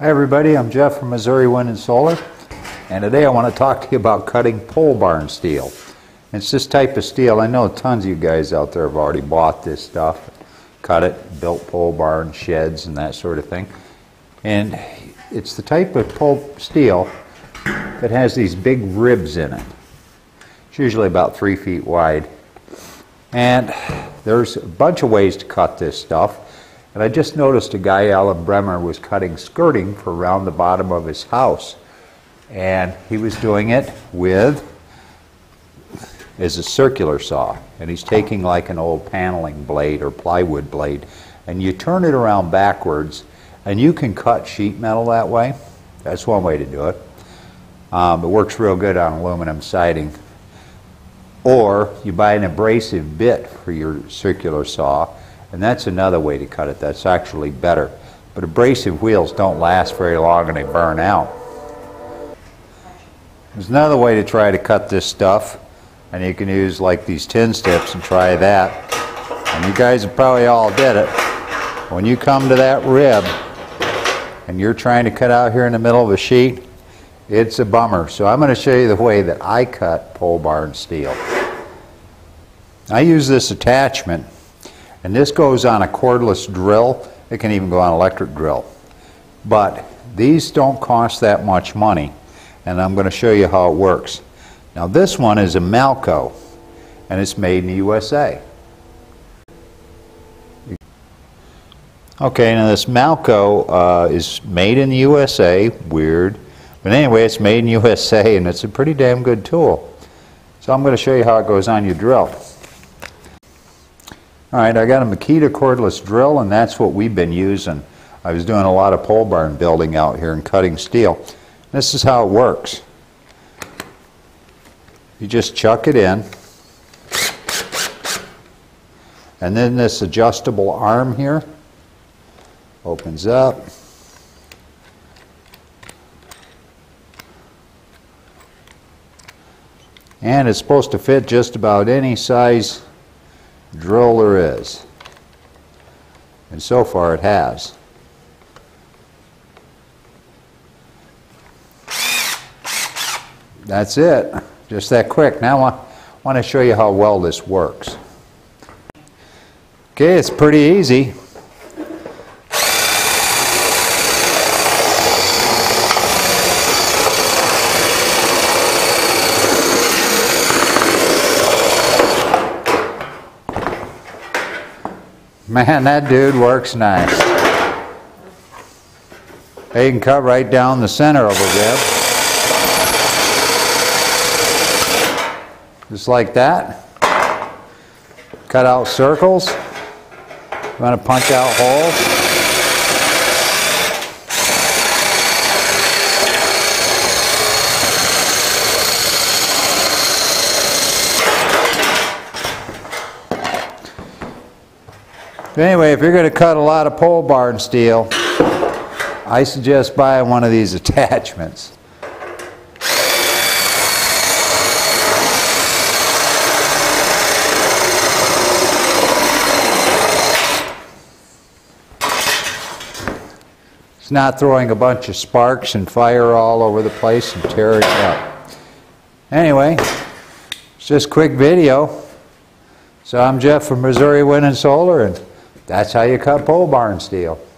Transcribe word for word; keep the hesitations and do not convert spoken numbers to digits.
Hi everybody, I'm Jeff from Missouri Wind and Solar, and today I want to talk to you about cutting pole barn steel. It's this type of steel. I know tons of you guys out there have already bought this stuff, cut it, built pole barn sheds and that sort of thing. And it's the type of pole steel that has these big ribs in it. It's usually about three feet wide. And there's a bunch of ways to cut this stuff. And I just noticed a guy, Alan Bremer, was cutting skirting for around the bottom of his house. And he was doing it with is a circular saw. And he's taking like an old paneling blade or plywood blade. And you turn it around backwards, and you can cut sheet metal that way. That's one way to do it. Um, it works real good on aluminum siding. Or you buy an abrasive bit for your circular saw. And that's another way to cut it. That's actually better. But abrasive wheels don't last very long and they burn out. There's another way to try to cut this stuff. And you can use like these tin snips and try that. And you guys have probably all did it. When you come to that rib and you're trying to cut out here in the middle of a sheet, it's a bummer. So I'm going to show you the way that I cut pole barn steel. I use this attachment. And this goes on a cordless drill. It can even go on an electric drill. But these don't cost that much money. And I'm going to show you how it works. Now this one is a Malco. And it's made in the U S A. Okay, now this Malco uh, is made in the U S A. Weird. But anyway, it's made in the U S A and it's a pretty damn good tool. So I'm going to show you how it goes on your drill. Alright, I got a Makita cordless drill, and that's what we've been using. I was doing a lot of pole barn building out here and cutting steel. This is how it works. You just chuck it in, and then this adjustable arm here opens up. And it's supposed to fit just about any size drill there is, and so far it has. That's it, just that quick. Now I want to show you how well this works. Okay, it's pretty easy. Man, that dude works nice. You can cut right down the center of a rib. Just like that. Cut out circles. You want to punch out holes. Anyway, if you're going to cut a lot of pole barn steel, I suggest buying one of these attachments. It's not throwing a bunch of sparks and fire all over the place and tearing it up. Anyway, it's just a quick video. So I'm Jeff from Missouri Wind and Solar, and that's how you cut pole barn steel.